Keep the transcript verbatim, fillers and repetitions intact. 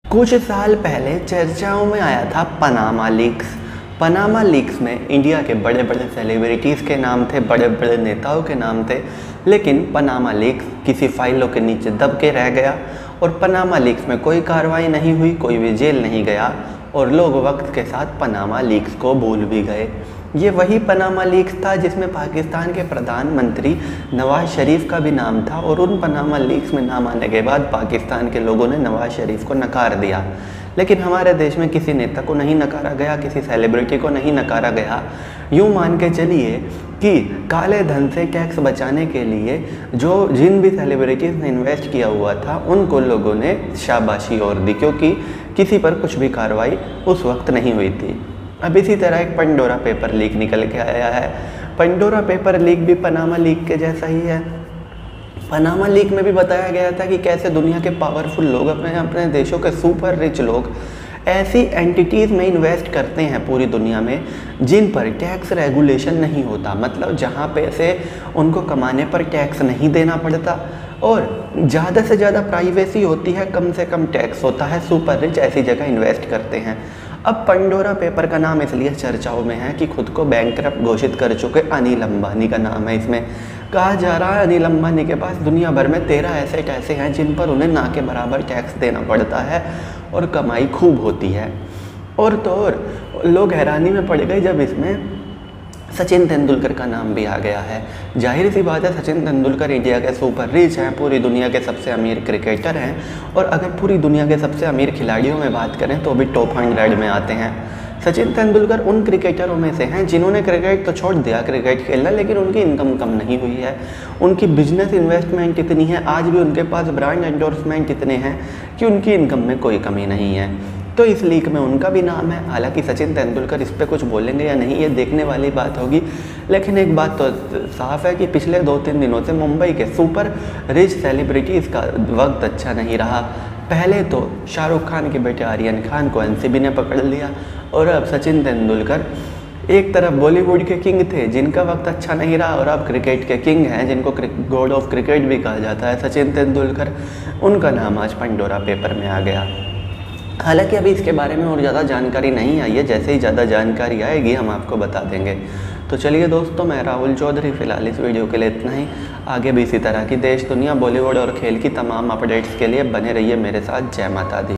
कुछ साल पहले चर्चाओं में आया था पनामा लीक्स। पनामा लीक्स में इंडिया के बड़े बड़े सेलिब्रिटीज़ के नाम थे, बड़े बड़े नेताओं के नाम थे, लेकिन पनामा लीक्स किसी फाइलों के नीचे दब के रह गया और पनामा लीक्स में कोई कार्रवाई नहीं हुई, कोई भी जेल नहीं गया और लोग वक्त के साथ पनामा लीक्स को भूल भी गए। ये वही पनामा लीक्स था जिसमें पाकिस्तान के प्रधानमंत्री नवाज शरीफ का भी नाम था और उन पनामा लीक्स में नाम आने के बाद पाकिस्तान के लोगों ने नवाज शरीफ को नकार दिया। लेकिन हमारे देश में किसी नेता को नहीं नकारा गया, किसी सेलिब्रिटी को नहीं नकारा गया। यूँ मान के चलिए कि काले धन से टैक्स बचाने के लिए जो जिन भी सेलिब्रिटीज़ ने इन्वेस्ट किया हुआ था उनको लोगों ने शाबाशी और दी, क्योंकि किसी पर कुछ भी कार्रवाई उस वक्त नहीं हुई थी। अब इसी तरह एक पंडोरा पेपर लीक निकल के आया है। पंडोरा पेपर लीक भी पनामा लीक के जैसा ही है। पनामा लीक में भी बताया गया था कि कैसे दुनिया के पावरफुल लोग, अपने अपने देशों के सुपर रिच लोग ऐसी एंटिटीज़ में इन्वेस्ट करते हैं पूरी दुनिया में जिन पर टैक्स रेगुलेशन नहीं होता, मतलब जहाँ पे से उनको कमाने पर टैक्स नहीं देना पड़ता और ज़्यादा से ज़्यादा प्राइवेसी होती है, कम से कम टैक्स होता है। सुपर रिच ऐसी जगह इन्वेस्ट करते हैं। अब पंडोरा पेपर का नाम इसलिए चर्चाओं में है कि खुद को बैंकरप्ट घोषित कर चुके अनिल अंबानी का नाम है। इसमें कहा जा रहा है अनिल अंबानी के पास दुनिया भर में तेरह एसेट ऐसे हैं जिन पर उन्हें ना के बराबर टैक्स देना पड़ता है और कमाई खूब होती है। और तो और लोग हैरानी में पड़ गए जब इसमें सचिन तेंदुलकर का नाम भी आ गया है। जाहिर सी बात है, सचिन तेंदुलकर इंडिया के सुपर रिच हैं, पूरी दुनिया के सबसे अमीर क्रिकेटर हैं और अगर पूरी दुनिया के सबसे अमीर खिलाड़ियों में बात करें तो भी टॉप हंड्रेड में आते हैं। सचिन तेंदुलकर उन क्रिकेटरों में से हैं जिन्होंने क्रिकेट तो छोड़ दिया क्रिकेट खेलना, लेकिन उनकी इनकम कम नहीं हुई है। उनकी बिजनेस इन्वेस्टमेंट इतनी है, आज भी उनके पास ब्रांड एंडोर्समेंट इतने हैं कि उनकी इनकम में कोई कमी नहीं है। तो इस लीक में उनका भी नाम है। हालांकि सचिन तेंदुलकर इस पर कुछ बोलेंगे या नहीं ये देखने वाली बात होगी, लेकिन एक बात तो साफ है कि पिछले दो तीन दिनों से मुंबई के सुपर रिच सेलिब्रिटीज़ का वक्त अच्छा नहीं रहा। पहले तो शाहरुख खान के बेटे आर्यन खान को एनसीबी ने पकड़ लिया और अब सचिन तेंदुलकर एक तरफ बॉलीवुड के किंग थे जिनका वक्त अच्छा नहीं रहा और अब क्रिकेट के किंग हैं जिनको गॉड ऑफ क्रिकेट भी कहा जाता है, सचिन तेंदुलकर, उनका नाम आज पंडोरा पेपर में आ गया। हालांकि अभी इसके बारे में और ज़्यादा जानकारी नहीं आई है, जैसे ही ज़्यादा जानकारी आएगी हम आपको बता देंगे। तो चलिए दोस्तों, मैं राहुल चौधरी, फ़िलहाल इस वीडियो के लिए इतना ही। आगे भी इसी तरह की देश दुनिया बॉलीवुड और खेल की तमाम अपडेट्स के लिए बने रहिए मेरे साथ। जय माता दी।